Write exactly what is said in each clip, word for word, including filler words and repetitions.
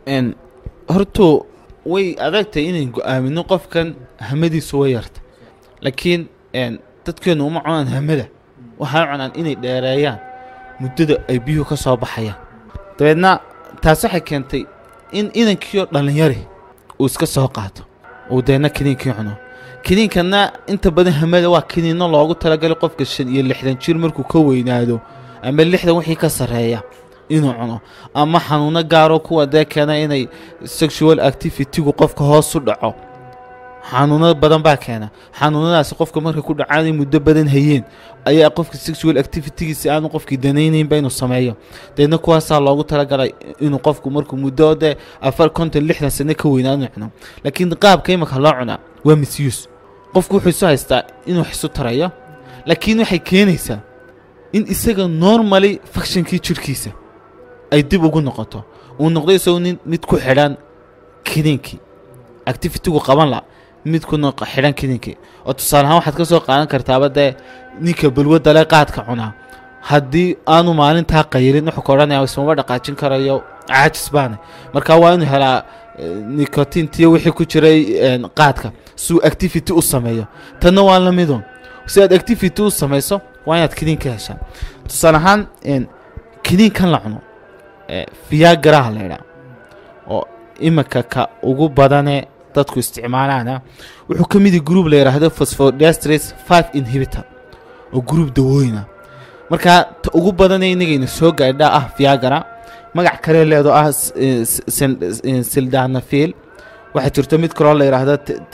ان هرتو way adagtay inay go'aamino qofkan hamadiisu way yarta laakiin een dadkeenu uma cunaan hamada waxa cunaan inay dheereeyaan muddada ay biyo ka soo baxayaan dabeedna taas waxay keentay in inankiyo dhalinyari uu iska soo qaato oo deena kiniinkii cuno kiniinkana inta badan hamada waa kiniino loogu talagalay qofka shan iyo lixdan jir markuu ka weynaado ama lixdan wixii ka sareeya inuu cuno ama xanuuna gaaro kuwa deekana inay sexual activity gu qofka hoos u dhaco xanuuna badan baa keena xanuunadaas qofka markay ku dhacaan muddo badan hayeen ayaa qofka sexual activity si aanu qofkii danaynayn ba inuu sameeyo deedna kuwaas loogu talagalay inuu qofku markuu muddo de afar konton lixdan sano ka weynaado cuno laakiin qaabka imaka loo cunaa waa misuse qofku wuxuu soo haystaa inuu xisu tarayo laakiin waxay keenaysaa in isaga normally functionkii jirkiisa ay dib ugu noqoto uu noqdo isagoo mid ku xidhan kiniinkii activity gu qaban la mid ku noqo xidhan kiniinkii oo tusaale ahaan waxaad ka soo qaadan kartaa bada ninka balwada la qaadka cunaa haddii aanu maalintaa qayrin wuxuu ka oranayaa isma dhaqaajin karayo caajis baan marka waa inuu helaa nicotine tiyo wixii ku jiray qaadka suu activity u sameeyo tanna waa la midon si aad activity u sameeyso waa inaad kiniinka heshaa tusaale ahaan kiniinkan la cuno Viagra la yiraahdo oo imaka ka ugu badane dadku isticmaalaan wuxuu kamid yahay group la yiraahdo phosphodiesterase five inhibitor oo group dawooyina marka ugu badane inagayna soo gaadha ah Viagra magac kale leedo ah sildenafil waxa jirto mid kale la yiraahdo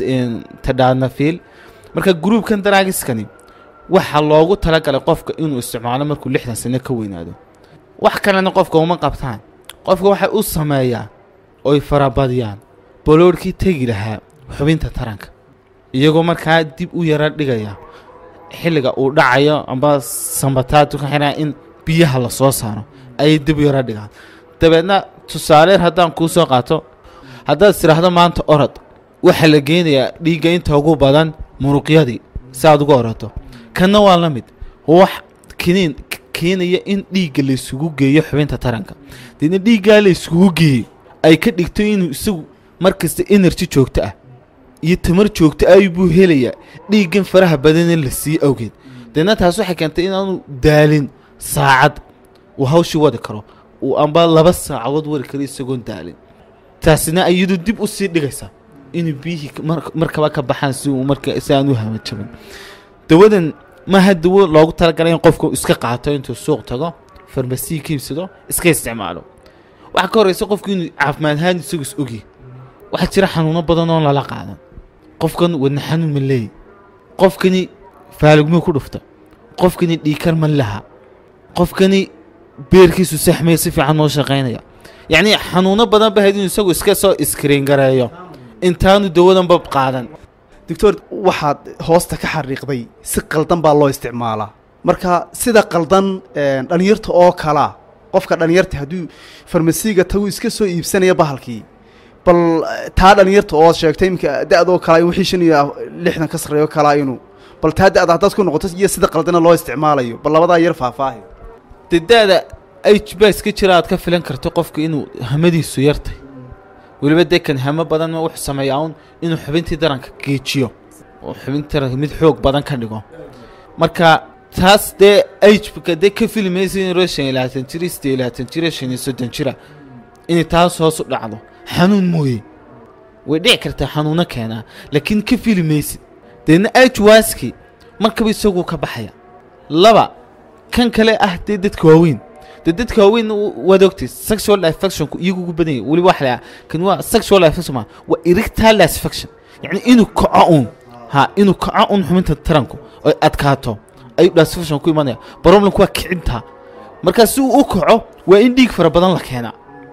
tadalafil marka groupkan daraagiskani waxa loogu talagalay qofka inuu isticmaalo markuu lixdan sano ka weynaado wax kalena qofka uma qabtaan qofka waxa uu sameeyaa oo farabadiyaan boloorkii tagi lahaa xubinta taranka iyagoo markaa dib u yara dhigaya xilliga uu dhacayo amba sambataadu ka xiraan in biyaha la soo saaro ay dib u yara dhigaan dabeedna tusaale haddaan ku soo qaato haddaad tiraahdo maanta orod waxa la geenayaa dhiiga inta ugu badan muruqyadii saad ugu orato kana waa la mid wax kiniin keenaya in dhiiga la isugu geeyo xubinta taranka deedna dhiiga la isugu geeyo ay ka dhigto inuu isagu markasta energy joogto ah iyo tamar joogto ah buu helayaa dhiigan faraha badan la sii awgeed deedna taas waxay keentay in aanu daalin saacad uu hawshi wada karo uu amba laba saacadood wari karo isagoo daalin taasina ayadu dib u sii dhigaysa in biihi markaba ka baxaan si uu marka isaanu hama jabin dawadan ma haduu loogu talagalay in qofku iska qaato intuu suuq tago farmasi kiibsado iska isticmaalo waxa ka horeysa qofku inuu caafimaad ahaan isagu is ogi waxa jira xanuuno badan oo la qaadan qofkan wadna xanuun ma leeyahay qofkani faalugmo ku dhufta qofkani dhiikar ma laha qofkani beerkiisu saxmay si fiican oo shaqeynaya yani xanuuno badan ba hadii isagu iska soo screen gareeyo intaanu dawadan bab qaadan دكتور واحد هوست كحريقدي si qaldan baa loo isticmaalaa marka sida qaldan dhalinyarta oo kala qofka dhalinyarta haduu farmasiga tagu iska soo iibsanaya bahalkii bal taa dhalinyarta oo sheegtay imka daadoo kala wixii shan iyo lixdan ka sareeyo kala inuu bal taa daad dad ku noqoto iyo sida qaldan loo isticmaalayo bal labada yar faahfaahin dadada H B S ka jiraad ka filan karto qofka inuu hamadiisu yartay waliba deekan hama badan ma wax sameeyaan inuu xubintii daranka geejiyo oo xubintii daranka mid xoog badan ka dhigo marka taas de H B ka de ka filmaysin rooshan ilaatan jiriste ilaatan jirashan soddon jira in taas hoos u dhacdo xanuun mooyee way dhici kartaa xanuuna keena laakiin ka filmaysin deena H waaski markaba isagu ka baxaya laba kan kale ah dadka waaweyn dadka waaweyn wadogti sexual affection iyagu ugu badan wali wax la kan waa sexual affection waa erectile dysfunction yani inuu kacoon ha inuu kacoon xubinta taranku oo adkaato ay dysfunction ku imanaya problem ku kicinta marka si uu kaco waa in dhiig fara badan la keena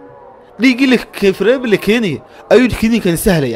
dhiigi la kafreeb la keenay ayuu kiniinkan sahlaya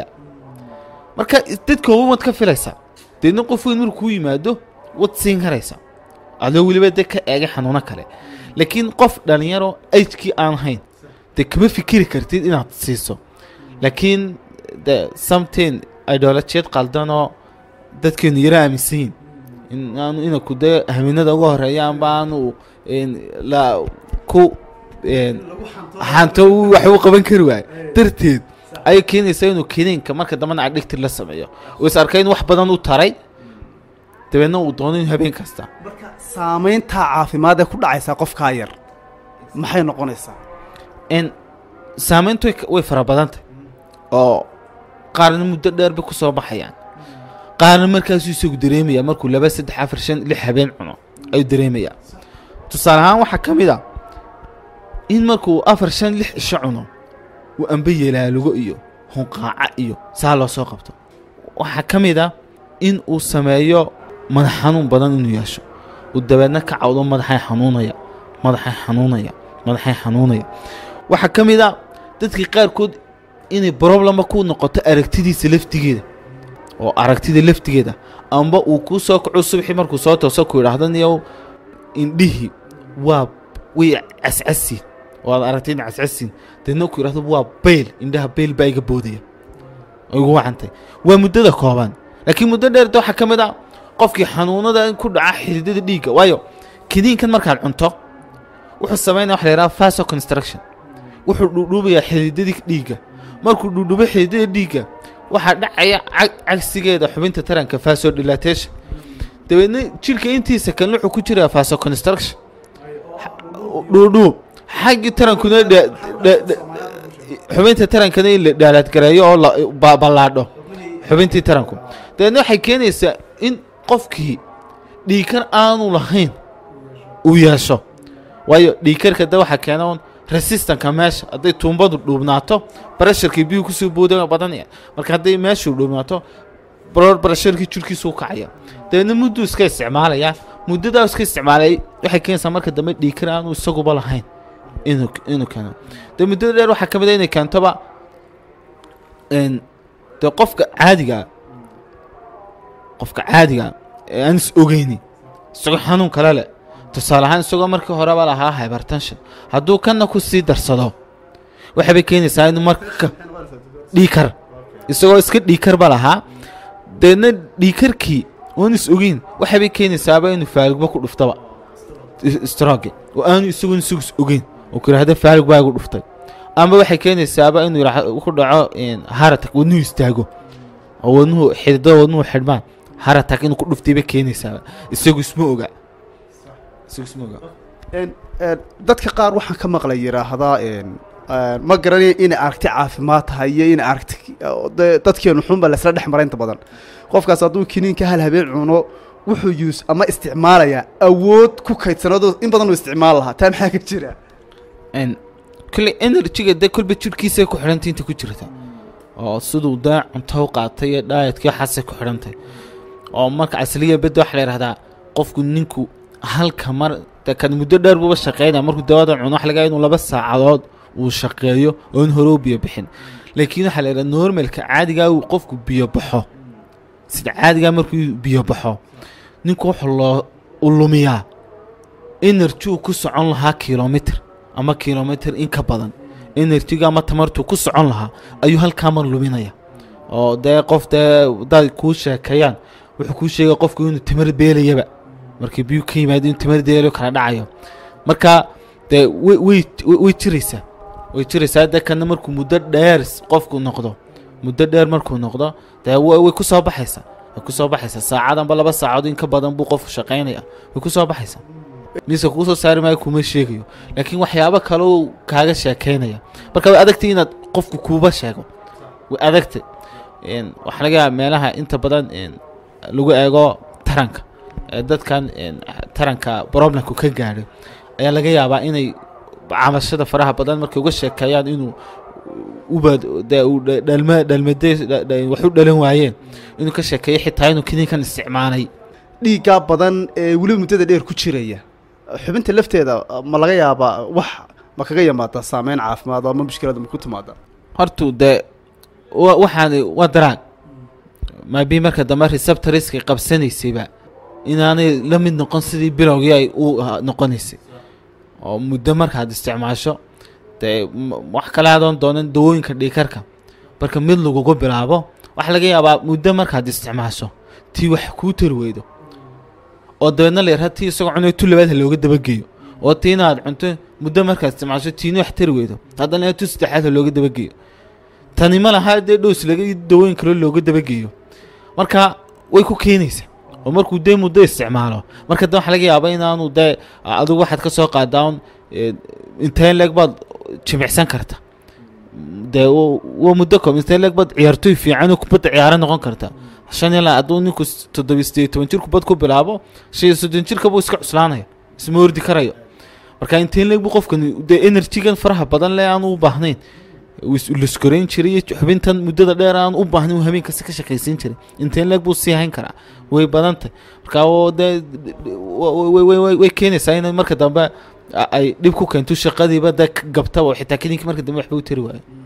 marka dadka waaweyn ka filaysa deedna qof weyn markuu yimaado wad siin karaysa adoo waliba dadka eega xanuuna kale لكن قف دانيارو ايجكي ان هين de kama fikiri kartid inaad siiso laakiin the something idolatry qaldano dadkeen yiraamisin in aanu ina ku day ahminada ugu horeeyaan baanu in la ku xanto wax uu qaban kari waay darteed ay keenaysaa inuu kiniinka marka dambana addict la sameeyo oo is arkay in wax badan u taray dabeedna uu doono in habeen kasta marka saameynta caafimaad ee ku dhacaysa qofka yar maxay noqonaysaa in saameyntu way fara badan tahay oo qaarna muddo dheer bay ku soo baxayaan qaarna markaas uu isagu dareemaya markuu laba saddex afar shan lix habeen cuno ay dareemaya tusaale ahaan waxa kamid ah in markuu afar shan lix isha cuno uu amba yeelaalugo iyo hunqaaca iyo saa loo soo qabto waxa kamid ah in uu sameeyo madax xanuun badan inuu yeesho uu dabeedna ka cawdo madaxay xanuunaya madaxay xanuunaya madaxay xanuunaya waxa kamid ah dadkii qaarkood inay problem ku noqoto aragtidiisa laftigeeda oo aragtida laftigeeda amba uu ku soo kaco subaxii markuu soo tooso ku yiraahdo niyow indhihi waa way ascasi waa aragtida ascasi dadna ku yiraahdo waa beel indhaha beel baa iga boodaya ugu wacantay waa muddada kooban laakiin muddo dheer waxa kamid ah qofkii xanuunada ku dhaca xididada dhiigga waayo kiniinkan markaad cunto wuxuu sameeyaa wax la yiraahdo vasoconstriction wuxuu dhudhuubayaa xididada dhiigga markuu dhudhuubo xididada dhiigga waxa dhacaya cagsigeeda xubinta taranka vasodilatation dabeedna jirka intiisa kan wuxuu ku jiraa vasoconstriction dhudhuub xaggi tarankuna xubinta tarankana la dhaalaad gareeyo oo ballaadho xubintii taranku dabeedna waxay keenaysaa in qofkii dhiikar aanu lahayn uu yeesho waayo dhiikarka da waxa keenaa resistance meesha haday tuumbadu dhuubnaato pressureki biyo ku soo boodaya badanaya marka haday meeshu dhuubnaato blood pressureki jirkiisu kacaya deena muddo iska isticmaalaya muddada iska isticmaalay waxay keenaysaa marka dambe dhiikar aanu isagu lahayn inuu inuu keeno de muddada dheer waxa kamid ah inay keentaba in de qofka caadiga qofka caadiga aan is ogeyni isagoo xanuun kale leh tusaale ahaan isagoo markii hore ba lahaa hypertension hadduu kana ku sii darsado waxa bay keenaysaa inuu marka dhiikar isagoo iska dhiikar ba lahaa deena dhiikarkii oo is ogeyn waxa bay keenaysaa inuu faalgba ku dhuftaba stroke oo aanu isagoo is ogeyn oo kiraahdo faalg baa ugu dhuftay ama waxay keenaysaa inuu ku dhaco in haratak wadnuhu istaago oo wadnuhu xididada wadnuhu xidhmaan haratak inuu ku dhuftay bay keenaysaa isagoo isma oga dadka qaar waxaan ka maqlay yiraahdaa ma garanay in aragti caafimaad tahay iyo in aragti dadkeenu xunba la isla dhex maray inta badan qofkaas hadduu kiniinka hal habeen cuno wuxuu use ama isticmaalaya awood ku kaydsanado in badan uu isticmaal lahaa taa maxaa ka jira in kulli energy da kulba jirkiisa ku xirantay inta ku jirta oo sidoo daa cunto qaatay diet-ka xasse ku xirantay oo marka asliga bid wax la yiraahdaa qofku ninku halka mar kan muddo dheer buu shaqeynaa markuu dawada cuno wax laga inuu laba saacadood uu shaqeeyo oo in hore biyo bixin laakiin waxa la yiraahdaa normalka caadiga uu qofku biyo baxo sida caadiga markuu biyo baxo ninku wuxuu loo lumiyaa energy ku socon lahaa kilometer ama kilometer in ka badan energy ama tamartu ku socon lahaa ayuu halka mar luminaya oo day qof day ku sheekayaan wuxuu ku sheegay qofku inuu tamar beelayaba markii biyo ka yimaado inuu tamar deelo kala dhacayo marka de way way jiraysaa way jiraysaa dadkana markuu muddo dheer qofku noqdo muddo dheer markuu noqdo de way ku soo baxaysaa way ku soo baxaysaa saacadan ba laba saacadood in ka badan buu qofku shaqeynaya way ku soo baxaysaa miisa ku soo saari maayo kuma sheegayo laakiin waxyaabo kale oo kaaga sheekeynaya marka way adagtay inaad qofku kuuba sheego way adagtay in wax laga meelaha inta badan in lagu eego taranka dadkan taranka problemku ka gaaray ayaa laga yaabaa inay caamashada faraha badan markay uga sheekayaan inuu ubad dhalma dhalmaday wuxuu dhalan waayeen inuu ka sheekeeyo xitaa inuu kiniinkan isticmaalay dhiiga badan ee wali muddada dheer ku jiraya xubinta lafteeda ma laga yaabaa wax ma kaga yimaada saameyn caafimaad ama mushkilada ma ku timaada hortu de waxaan waa daraag ma bi marka dambe receptorska qabsanaysayba inaanay la mid noqon sidii bilowgii ay u noqonaysay oo muddo markaad isticmaasho de wax kala adoon doonan dawooyinka dhiikarka marka mid lagu bilaabo wax laga yaabaa muddo markaad isticmaasho tii wax ku tarweydo oo deena leeyahay tii isagoo cunay tu labaad looga dabageeyo oo tiinaad cunto muddo markaad isticmaasho tiini wax tari weydo haddana tu saddexaad looga dabageeyo tani ma laha dee dhows laga daweyn karo looga dabageeyo marka way ku keenaysaa oo markuu dee muddo isticmaalo marka dan waxa laga yaabaa inaanu dee adigu waxaad ka soo qaadaan inteen leeg baad jimicsan karta dee waa muddo koob inteen leeg baad ciyaartoy fiican oo kubadda ciyaaro noqon karta shan ilaa hadduu ninku toddoba iyo siddeed iyo toban jir kubad ku bilaabo shan iyo soddon jirka buu iska cuslaanaya isma ordi karayo marka inteen leeg buu qofkan dee enerjigan faraha badan leh aan u baahnayn liskorayn jiray iyo xubintan muddada dheer aan u baahnayn habeen kasta ka shaqaysiin jiray inteen leeg buu sii hayn karaa way badantay marka dee way keenaysaa in marka dambe ay dhib ku keento shaqadiiba dee gabtaba xitaa kininkii marka dambe waxba u tari waayo